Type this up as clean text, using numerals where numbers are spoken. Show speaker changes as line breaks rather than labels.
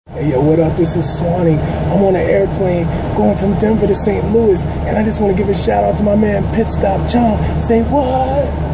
Hey, yo, what up? This is Swanee. I'm on an airplane going from Denver to St. Louis, and I just want to give a shout out to my man Pit Stop John. Say what?